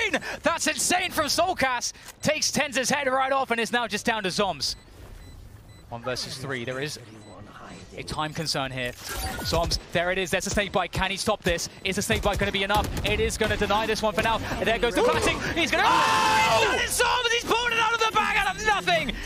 insane! That's insane from Soulcast. Takes Tenz's head right off and is now just down to Zombs. 1 versus 3. There is a time concern here. Zombs, there it is. There's a snake bite. Can he stop this? Is the snake bite going to be enough? It is going to deny this one for now. There goes the planting. He's going to... Oh! That is Zombs! He's pulling it out of the bag out of nothing!